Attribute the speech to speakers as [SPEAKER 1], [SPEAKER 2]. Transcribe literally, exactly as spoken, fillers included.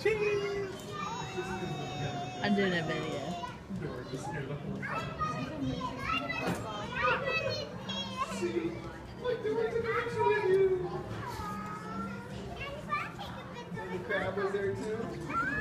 [SPEAKER 1] Cheese!
[SPEAKER 2] I'm doing a video.
[SPEAKER 1] See? Look, they want to take a picture with you. And the crab was there too.